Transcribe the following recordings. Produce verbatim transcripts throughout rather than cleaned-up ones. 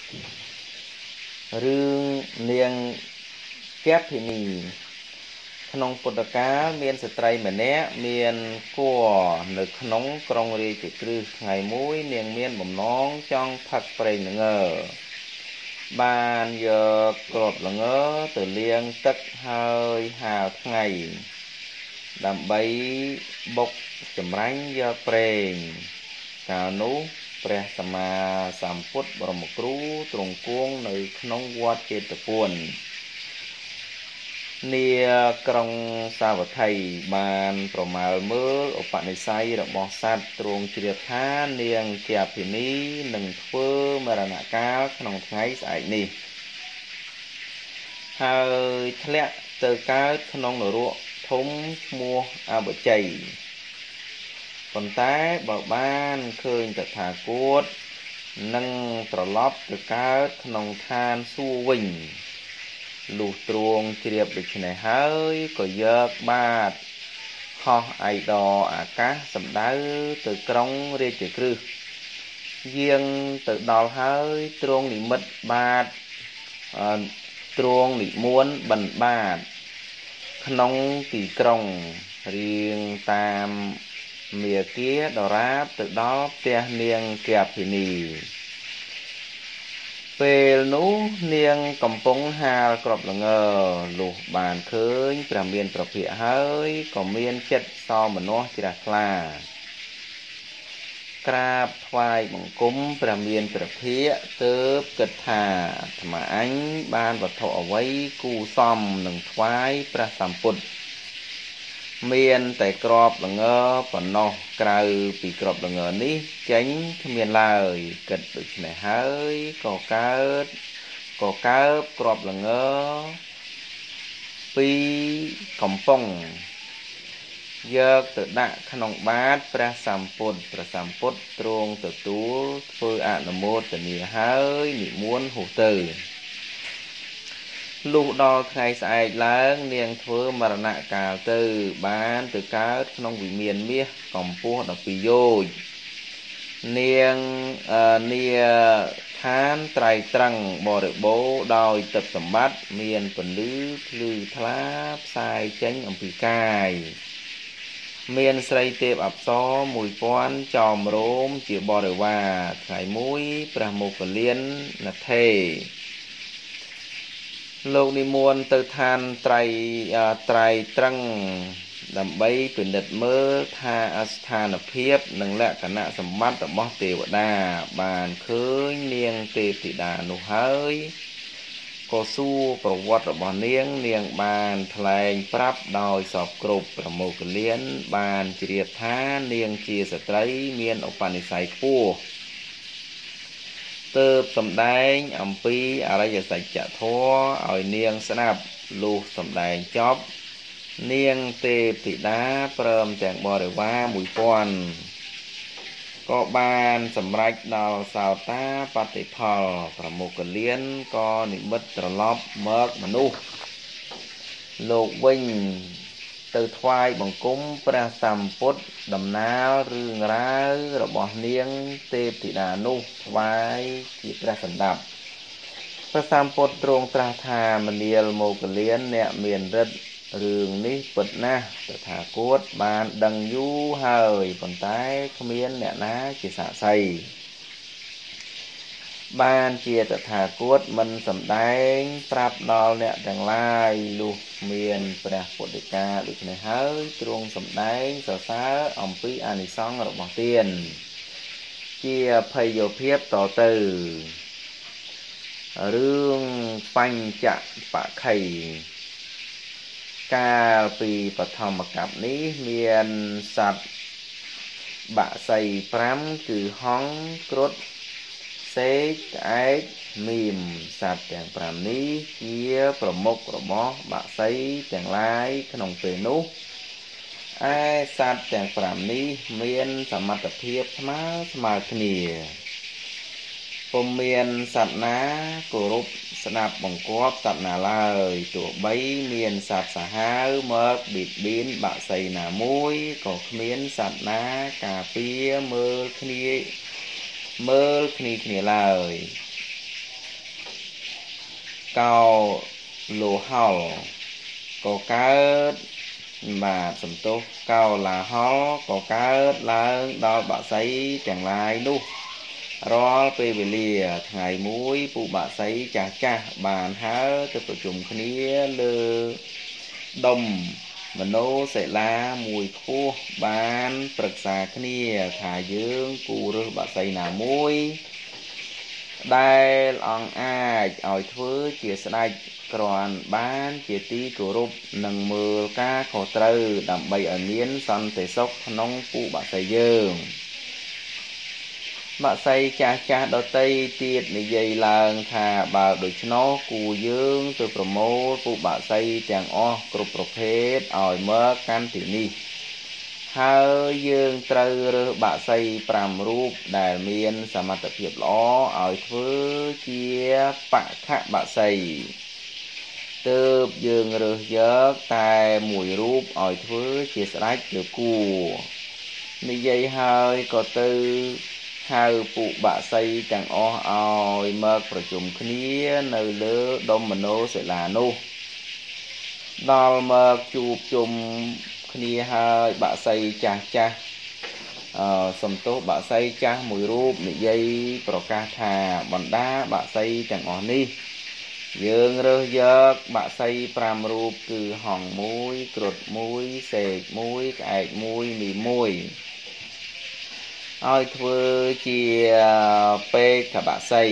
Rương niêng kép thì nì Khăn Phật đà cá miền sạch trai mà nế miền của nực nóng krong rì chỉ cư ngày mũi niêng miền bầm nón trong phật prey ngờ ban giờ cột là ngớ từ liêng tất hơi hào ngày đầm bấy bốc chầm ránh giờ prey cào nú pre sama samput bầm cú trùng cuông nơi nóng quạt chết buồn nia krong sa vật thầy ban pro mal mơ ở bạn này say được bò sát truồng triệt tha niềng kẹp thì ní nâng phơ mà là nạ cá khăn ngày sải nì hơi thẹn từ cá khăn nở ruộng thống mua à bờ chảy còn tái bảo ban khơi tật thả cốt nâng trò lóp từ cá khăn than su vinh lụt truồng triệt được này hơi có giấc bát ho ai đò à cá sầm đá từ krong rê chỉ cư riêng từ đò hơi truồng bị mất bát truồng bị muốn bẩn bát nông tỷ krong riêng tam mía kia đò ráp từ đó tia niêng kẹp thì nì về nú niêng cầm bông hà cọp là ngờ lục bàn khơi trà miên trà phịa hơi còn miên chất so mà nó chỉ là là crab khoai bằng cúng trà miên trà phịa tớp kịch thà mà anh ban vật thọ vấy cu xòm nâng khoai trà sàm phụt miên tại cọp là ngờ còn nó cào bị cọp là ngờ ní tránh miên lời kịch được này hơi có cá có cá cọp là ngờ pi cầm phong giờ tự đạ khăn bát pra sàm phụt pra sàm phụt truông tự tú phơi ạ là một tự nỉ hơi nỉ muốn hủ từ lũ đo ngày sai láng niềng thưa mà nạ cà từ bán từ cá trong vị miền mía còn pua đặc biệt vô niềng nia than trai trăng bò được bố đòi tập tầm bắt miền phần lứ lư tháp sai chánh ẩm pì cài miền xây tiệp ập xó mùi quán tròm rôm chịu bò được và ngày mũi pra một phần liên là thề lục đi muôn từ than trai trai trăng đầm bay quyền đợt mơ tha astana phiếp nâng lẹ cả nạ sầm mắt ở bó tề của đà bàn khơi niêng tề tị đà nụ hơi có su bảo vật ở bó niêng niêng bàn thầy prap đòi sọp cục ở một cái liên bàn triệt tha niêng chia sẻ trái miên ở bàn sài pua tơ sầm đáy ẩm pi ở đây giờ sạch chả thua ở niêng sẽ nạp lù sầm đáy chóp niêng tê tị đá prơm chẳng bò để qua mùi quan có bàn sầm rạch đào xào ta bát tị phò và một cái liên có nịnh bất trở lóp mớc mà nu lục vinh từ thoai bằng cúng pra sầm phút đầm ná rương rá rồi bỏ niêng tê tị đà nu thoai chỉ pra sầm đạp pra sầm phút truông tra thà mà niel một cái liên nẹ miền rất rương ní bật na thả cốt bàn đằng du hơi còn tái không miên nẹ ná chỉ xả say ban chia tự thả cốt mình sầm đánh prap đo nẹ đằng lai lu miền pra phật địch ca được này hơi truông sầm đánh sở xá ông pi ani song rồi bằng tiền chia phay vô phiếp tỏ từ rương phanh chặt bạ khầy ca pi bạch thầm cặp ní miền sạch bạ xây pram từ hóng cốt xế cái mìm sạch chẳng pram ní chia pram mốc rồi bó bạ xây chẳng lai cái nòng phê nú ai sạch chẳng pram ní miền sạch mặt tập thiếp má mà khỉ phôm miền sạch ná cổ rụp nạp bằng cóp sạch nà lời tụi bấy miền sạch xả háo mớt bịt biến bạ xây nà mũi có miến sạch ná cà phê mơ khní mơ khní khní lời កោលូហល់ក៏កើតបាទសំទោសកោឡាហល់ក៏កើតឡើងដល់បក្សីទាំងឡាយនោះរាល់ពេលវេលាថ្ងៃមួយពួកបក្សីចាស់ចាស់បានហើរទៅប្រជុំគ្នាលើដុំមនោសិលាមួយខ្ពស់បានប្រឹក្សាគ្នាថាយើងគូរើសបក្សីណាមួយដែលអង្គអាចឲ្យធ្វើជាស្ដេចគ្រាន់បានជាទីគោរពនិងមើលការខុសត្រូវដើម្បីឲ្យមានសន្តិសុខក្នុងពួកបក្សីយើងបក្សីចាស់ចាស់ដតីទៀតនិយាយឡើងថាបើដូច្នោះគួរយើងទៅប្រមូលពួកបក្សីទាំងអស់គ្រប់ប្រភេទឲ្យមកកាន់ទីនេះហើយយើងត្រូវរើសបក្សីប្រាំរូបដែលមានសមត្ថភាពល្អឲ្យធ្វើជាបក្ខបក្សីទើបយើងរើសយកតែមួយរូបឲ្យធ្វើជាស្ដេចឬគួរនិយាយហើយក៏ទៅហៅពួកបក្សីទាំងអស់ឲ្យមកប្រជុំគ្នានៅលើដុំមនោសិលានោះដល់មកជួបជុំគ្នាហើយបក្សីចាស់ចាស់អឺសំទោសបក្សីចាស់មួយរូបនិយាយប្រកាសថាបណ្ដាបក្សីទាំងអស់នេះយើងរើសយកបក្សីប្រាំរូបគឺហង្សមួយគ្រុឌមួយសេកមួយក្អែកមួយមីមួយឲ្យធ្វើជាពេកបក្សី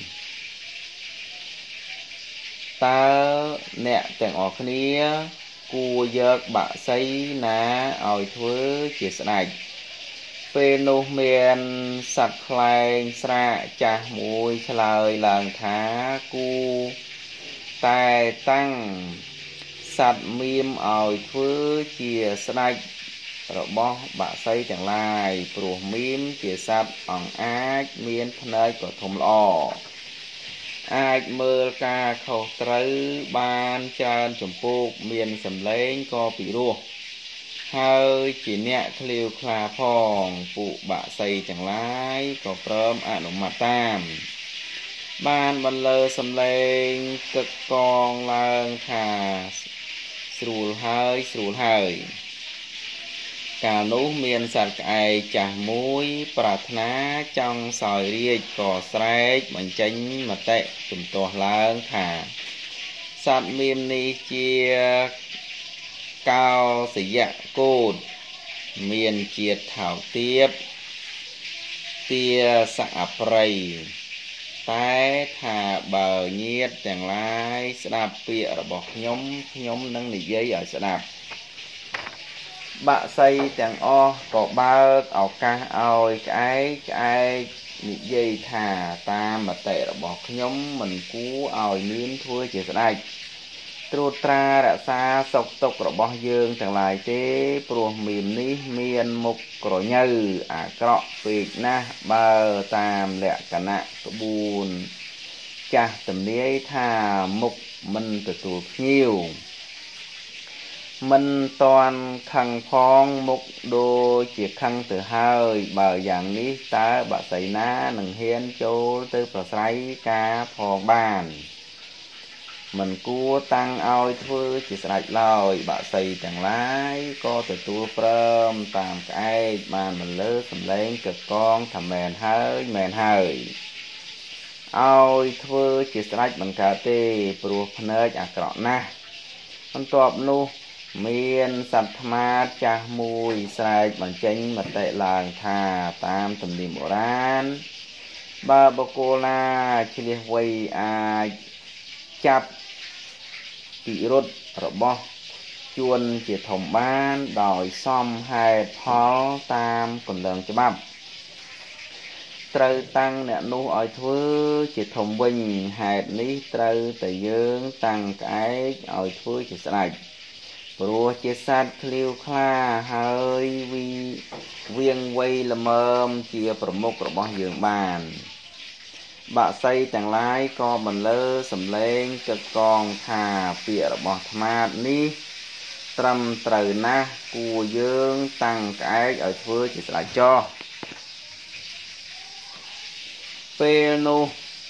តើអ្នកទាំងអស់គ្នាគួរយកបក្សីណាឲ្យធ្វើជាស្ដេចពេលនោះមានសត្វខ្លែងស្រាកចាស់មួយឆ្លើយឡើងថាគួរតែតាំងសត្វមៀមឲ្យធ្វើជាស្ដេចរបស់បក្សីទាំងឡាយព្រោះមៀមជាសត្វអង្អាចមានភ្នែកក៏ធំល្អអាចមើលការខុសត្រូវបានច្រើនចំពោកមានសម្លេងក៏ពិរោះហើយជាអ្នកឃ្លាវខ្លាផងពួកបក្សីទាំងឡាយក៏ព្រមអនុម័តតាមបានបន្លឺសម្លេងកឹកកងឡើងថាស្រួលហើយស្រួលហើយកាលនោះមានសត្វក្អែកចាស់មួយប្រាថ្នាចង់សោយរាជ្យក៏ស្រែកបញ្ចេញមតិជំទាស់ឡើងថាសត្វមៀមនេះជាកោសយៈកូដមានជាតិថោកទាបទាសអប្រិយតែថាបើញាតិទាំងឡាយស្ដាប់ពាក្យរបស់ខ្ញុំខ្ញុំនឹងនិយាយឲ្យស្ដាប់បក្សីទាំងអស់ក៏បើកឱកាសឲ្យក្អែកក្អែកនិយាយថាតាមមតិរបស់ខ្ញុំមិនគួរឲ្យមានធ្វើជាស្ដេចត្រួតត្រារក្សាសុខទុក្ខរបស់យើងទាំងឡាយទេព្រោះមៀមនេះមានមុខក្រញើអាក្រក់ពេកណាស់បើតាមលក្ខណៈក្បួនចាស់ទំនាយថាមុខមិនទទួលភ្ញៀវមិនតន់ខឹងផងមុខដូចជាខឹងទៅហើយបើយ៉ាងនេះតើបក្សីណានឹងហ៊ានចូលទៅប្រស្រ័យការផងបានមិនគួរតាំងឲ្យធ្វើជាស្ដេចឡើយបក្សីទាំងឡាយក៏ទទួលព្រមតាមក្អែកបានបន្លឺសម្លេងកឹកកងថាមែនហើយមែនហើយឲ្យធ្វើជាស្ដេចមិនកើតទេព្រោះភ្នែកអាក្រក់ណាស់បន្ទាប់នោះមានសត្វថ្មាចាស់មួយស្រែកបញ្ចេញមតិឡើងថាតាមទំនៀមបុរាណបើបុគ្គលណាឆ្លៀសវៃអាចចាប់ពិរុទ្ធរបស់ជួនជាធំបានដោយសមហេតុផលតាមគន្លងច្បាប់ត្រូវតាំងអ្នកនោះឲ្យធ្វើជាធំវិញហេតុនេះត្រូវតែយើងតាំងក្អែកឲ្យធ្វើជាស្ដេចព្រោះជាសត្វឃ្លាវខ្លាហើយវីវៀងវៃល្មមជាប្រមុខរបស់យើងបានបក្សីទាំងឡាយក៏បន្លឺសម្លេងកឹកកងថាពាក្យរបស់ថ្មាតនេះត្រឹមត្រូវណាស់គួរយើងតាំងក្អែកឲ្យធ្វើជាស្ដេចចោះពេលនោះ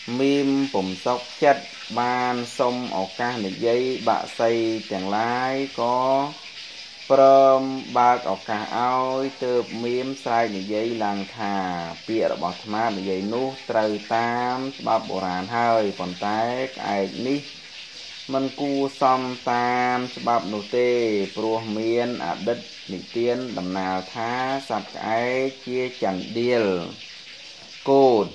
មីមពុំសុខចិត្តបានសុំឱកាសនិយាយបាក់សីទាំងឡាយក៏ព្រមបើកឱកាសឲ្យទើបមីមស្រែកនិយាយឡើងថាពាក្យរបស់អាត្មានិយាយនោះត្រូវតាមច្បាប់បុរាណហើយប៉ុន្តែក្អែកនេះមិនគួរសមតាមច្បាប់នោះទេព្រោះមានអតីតនិទានដំណាលថាសត្វក្អែកជាចន្ទៀលគោត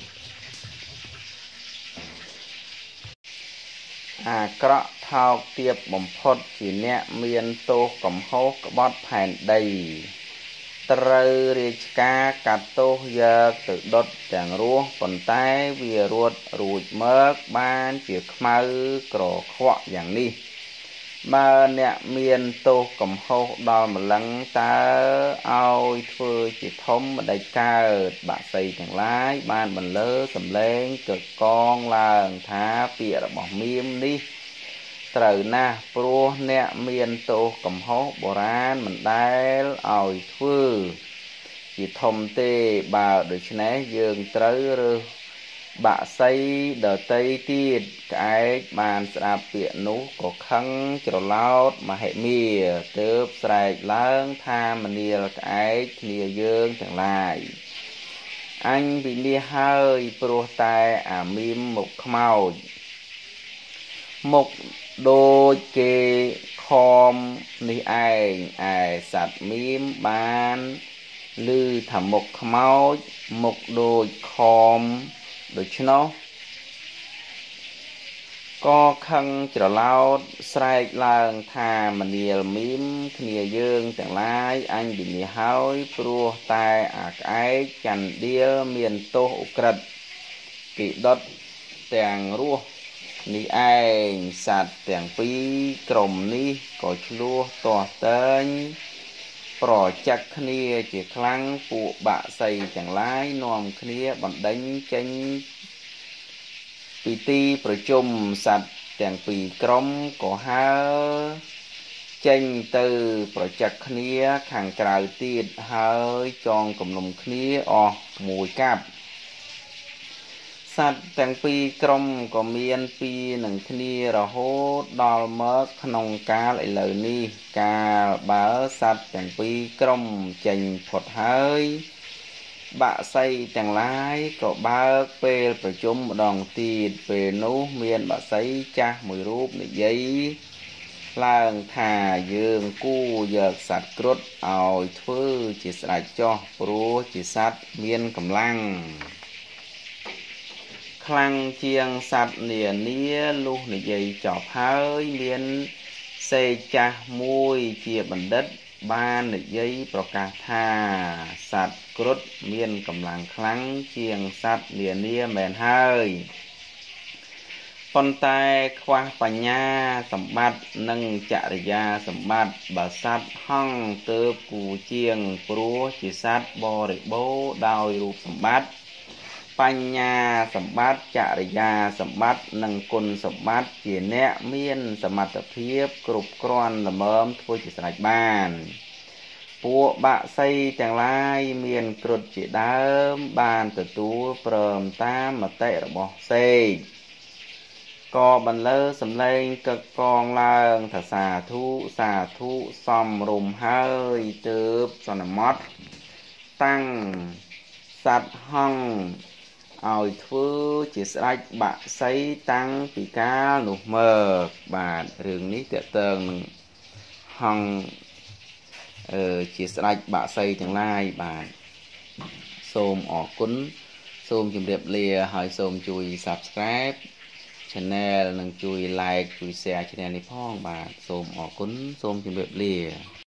អាក្រក់ថោកទាបបំផុតជាអ្នកមានទោសកំហុសក្បត់ផែនដីត្រូវរាជការកាត់ទោសយកទៅដុតទាំងរស់ប៉ុន្តែវារត់រួចមកបានជាខ្មៅក្រខ្វក់យ៉ាងនេះបើអ្នកមានទោសកំហុសដល់ម្លឹងតើឲ្យធ្វើជាធំម្ដេចកើតបាក់សីទាំងឡាយបានបន្លឺសំឡេងកកងឡើងថាពាក្យរបស់មីមនេះត្រូវណាស់ព្រោះអ្នកមានទោសកំហុសបុរាណមិនដែលឲ្យធ្វើជាធំទេបើដូច្នេះយើងត្រូវរើសបាក់សីដតីទៀតក្អែកបានស្ដាប់ពាក្យនោះក៏ខឹងច្រឡោតមហិមាទើបស្រែកឡើងថាមនាលក្អែកគ្នាយើងទាំងឡាយអញវិនិច្ឆ័យហើយព្រោះតែអាមីមមុខខ្មោចមុខដូចគេខំនេះឯងឯសត្វមីមបានឮថាមុខខ្មោចមុខដូចខំដូច្នោះក៏ខឹងច្រឡោតស្រែកឡើងថាមនាលមីមគ្នាយើងទាំងឡាយអញវិនិច្ឆ័យហើយព្រោះតែអាក្អែកចន្ទៀលមានទោសឧក្រិដ្ឋគេដុតទាំងរស់នេះឯងសត្វទាំងពីរក្រុមនេះក៏ឆ្លោះទាស់ទែងប្រចាក់គ្នាជាខ្លាំងពួកបាក់សីទាំងឡាយនាំគ្នាបណ្ដេញចេញពីទីប្រជុំសត្វទាំងពីរក្រុមក៏ហើរចេញទៅប្រចាក់គ្នាខាងក្រៅទៀតហើយចងគំនុំគ្នាអស់មួយកាប់សត្វទាំងពីរក្រុមក៏មានពីនឹងគ្នារហូតដល់មកក្នុងកាលឥឡូវនេះកាលបើសត្វទាំងពីរក្រុមចេញផុតហើយបាក់សីទាំងឡាយក៏បើកពេលប្រជុំម្ដងទៀតពេលនោះមានបាក់សីចាស់មួយរូបនិយាយឡើងថាយើងគួរយកសត្វគ្រុឌឲ្យធ្វើជាស្ដេចចោះព្រោះជាសត្វមានកម្លាំងខ្លាំងជាងសត្វនានាលុះនិយាយចប់ហើយមានសេកចាស់មួយជាបណ្ឌិតបាននិយាយប្រកាសថាសត្វគ្រុឌមានកម្លាំងខ្លាំងជាងសត្វនានាមែនហើយប៉ុន្តែខ្វះបញ្ញាសម្បត្តិនិងចរិយាសម្បត្តិបើសត្វហង្សទើបគួរជាងព្រោះជាសត្វបរិបូរណ៍ដោយរូបសម្បត្តិបញ្ញាសម្បត្តិចរិយាសម្បត្តិនិងគុណសម្បត្តិជាអ្នកមានសមត្ថភាពគ្រប់គ្រាន់ល្មមធ្វើជាស្ដេចបានពួកបាក់សីទាំងឡាយមានគ្រុឌជាដើមបានទទួលព្រមតាមមតិរបស់សេកក៏បន្លឺសំឡេងកឹកកងឡើងថាសាធុសាធុសំរុំហើយទើបសន្មតតាំងសត្វហង្សឲ្យធ្វើជាស្ដេចបាក់សីតាំងពីកាលនោះមកបាទរឿងនេះតើតើនឹងហង្សអឺជាស្ដេចបាក់សីទាំងឡាយបាទសូមអរគុណសូមជម្រាបលាហើយសូមជួយ Subscribe Channel និងជួយ Like ជួយ Share Channel នេះផងបាទសូមអរគុណសូមជម្រាបលា